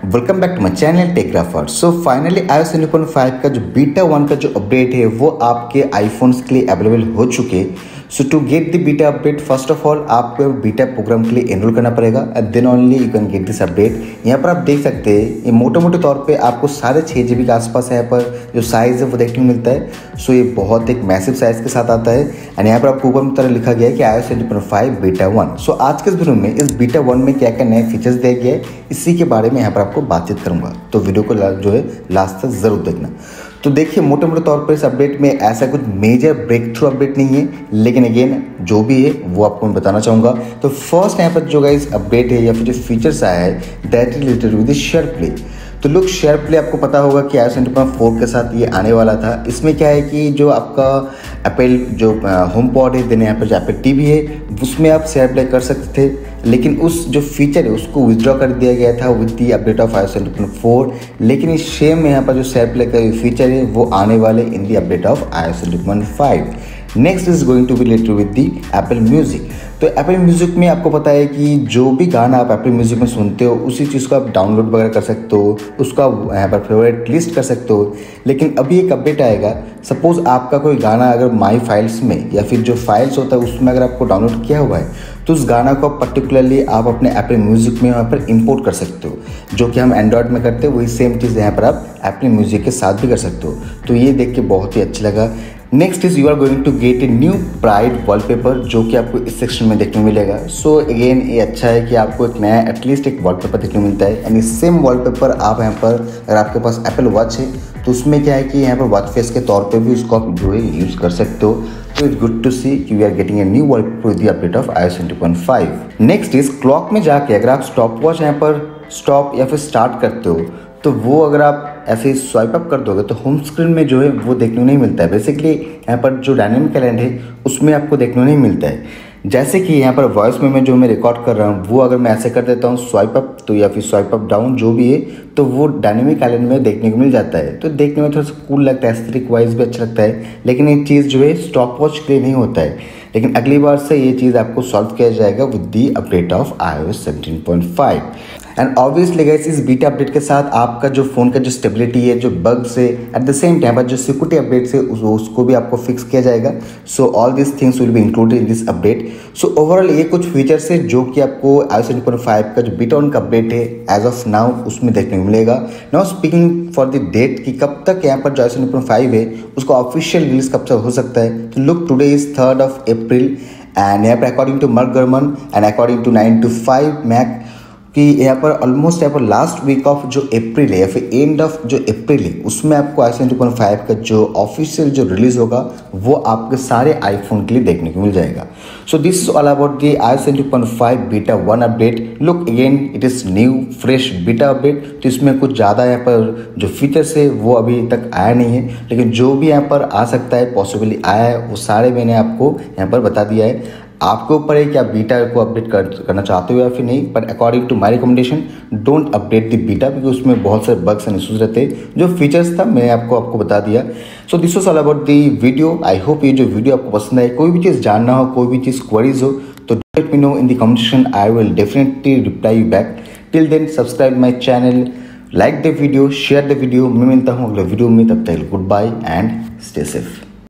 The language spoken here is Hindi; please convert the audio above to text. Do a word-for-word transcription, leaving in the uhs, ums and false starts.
Welcome back to my channel Techgrapher. So finally iOS seven point five का जो बीटा वन का जो अपडेट है वो आपके आईफोन्स के लिए अवेलेबल हो चुके। So to get the beta update first of all आपको बीटा प्रोग्राम के लिए एनरोल करना पड़ेगा and then only you can get this update. यहाँ पर आप देख सकते हैं ये मोटे मोटे तौर पे आपको साढ़े छः जी बी के आसपास यहाँ पर जो साइज़ है वो देखने को मिलता है। सो ये बहुत एक मैसिव साइज़ के साथ आता है एंड यहाँ पर आपको ऊपर में तरह लिखा गया है कि iOS seven point five beta one. So आज के इस वीडियो में इस बीटा वन में क्या क्या नए फीचर्स दिए गए हैं इसी के बारे में यहाँ पर आपको बातचीत करूँगा, तो वीडियो को जो है लास्ट तक ज़रूर देखना। तो देखिए मोटे मोटे तौर पर इस अपडेट में ऐसा कुछ मेजर ब्रेक थ्रू अपडेट नहीं है, लेकिन अगेन जो भी है वो आपको मैं बताना चाहूँगा। तो फर्स्ट यहाँ पर जो गाइस अपडेट है या फिर जो फीचर्स आया है that is related with share play. तो लुक शेयर प्ले आपको पता होगा कि iOS सेवन पॉइंट फोर के साथ ये आने वाला था। इसमें क्या है कि जो आपका एप्पल जो होम पॉड है देन यहाँ पर जो एप्पल टीवी है उसमें आप शेयर प्ले कर सकते थे, लेकिन उस जो फीचर है उसको विथड्रॉ कर दिया गया था with the update of iOS seven point four. लेकिन इस सेम में यहाँ पर जो शेयर प्ले का फीचर है वो आने वाले in the update of iOS seven point five. Next is going to be related with the Apple Music. तो एप्पल म्यूजिक में आपको पता है कि जो भी गाना आप एप्पल म्यूजिक में सुनते हो उसी चीज़ को आप डाउनलोड वगैरह कर सकते हो, उसका यहाँ पर फेवरेट लिस्ट कर सकते हो। लेकिन अभी एक अपडेट आएगा, सपोज आपका कोई गाना अगर माई फाइल्स में या फिर जो फाइल्स होता है उसमें अगर आपको डाउनलोड किया हुआ है तो उस गाना को पर्टिकुलरली आप अपने एप्पल म्यूजिक में यहाँ पर इंपोर्ट कर सकते हो, जो कि हम एंड्रॉयड में करते हैं वही सेम चीज़ यहाँ पर आप एप्पल म्यूजिक के साथ भी कर सकते हो। तो ये देख के बहुत ही अच्छा लगा। Next is you are going to get a new pride wallpaper जो कि आपको इस सेक्शन में देखने को मिलेगा। सो so, अगेन ये अच्छा है कि आपको एक नया एटलीस्ट एक वॉलपेपर देखने को मिलता है एंड सेम वॉलपेपर आप यहाँ पर अगर आपके पास एप्पल वॉच है तो उसमें क्या है कि यहाँ पर वॉच फेस के तौर पे भी उसको आप जो है यूज़ कर सकते हो। तो it's good to see you are getting a new wallpaper with the update of iOS seven point five. Next is clock में जाके अगर आप स्टॉप वॉच यहाँ पर स्टॉप या फिर स्टार्ट करते हो तो वो अगर आप ऐसे स्वाइप अप कर दोगे तो होम स्क्रीन में जो है वो देखने को नहीं मिलता है। बेसिकली यहाँ पर जो डायनेमिक कैलेंड है उसमें आपको देखने को नहीं मिलता है। जैसे कि यहाँ पर वॉइस में मैं जो मैं रिकॉर्ड कर रहा हूँ वो अगर मैं ऐसे कर देता हूँ स्वाइप अप तो या फिर स्वाइप अप डाउन जो भी है तो वो डायनेमिक कैलेंड में देखने को मिल जाता है। तो देखने में थोड़ा सा कूल लगता है, एस्थेटिक वाइज भी अच्छा लगता है, लेकिन ये चीज़ जो है स्टॉप वॉच के लिए नहीं होता है। लेकिन अगली बार से ये चीज़ आपको सॉल्व किया जाएगा with the update of iOS seven point five. And obviously guys इस बीटा अपडेट के साथ आपका जो फ़ोन का जो स्टेबिलिटी है, जो बग्स है, एट द सेम टाइम जो सिक्योरिटी अपडेट्स है उस, उसको भी आपको फिक्स किया जाएगा। So all this things will be included in this update. So overall ये कुछ फीचर्स है जो कि आपको iOS सेवन पॉइंट फाइव का जो बीटा वन का अपडेट है एज ऑफ नाउ उसमें देखने को मिलेगा। Now speaking for the date कि कब तक यहाँ पर जो iOS सेवन पॉइंट फाइव है उसका ऑफिशियल रिलीज कब तक हो सकता है। तो look today is third of April and यहाँ पर according to Mark Gurman and according to nine to five Mac कि यहाँ पर ऑलमोस्ट यहाँ पर लास्ट वीक ऑफ जो अप्रैल है या फिर एंड ऑफ जो अप्रैल है उसमें आपको iOS सेवन पॉइंट फाइव का जो ऑफिशियल जो रिलीज होगा वो आपके सारे आईफोन के लिए देखने को मिल जाएगा। So this is all about the iOS seven point five beta one update. Look again it is new fresh beta update, तो इसमें कुछ ज़्यादा यहाँ पर जो फीचर्स है वो अभी तक आया नहीं है, लेकिन जो भी यहाँ पर आ सकता है पॉसिबली आया है वो सारे मैंने आपको यहाँ पर बता दिया है। आपके ऊपर है कि आप बीटा को अपडेट कर, करना चाहते हो या फिर नहीं, पर according to my recommendation don't update the beta क्योंकि उसमें बहुत सारे बग्स एंड इशूज़ रहते हैं। जो फीचर्स था मैंने आपको आपको बता दिया। So this was all about the video. I hope ये जो वीडियो आपको पसंद आए। कोई भी चीज़ जानना हो, कोई भी चीज़ क्वेरीज हो तो let me know in the comment section, I will definitely reply you back. Till then subscribe my channel, like the video, share the video. मैं मिलता हूँ अगले वीडियो में, तब तक good bye and stay safe.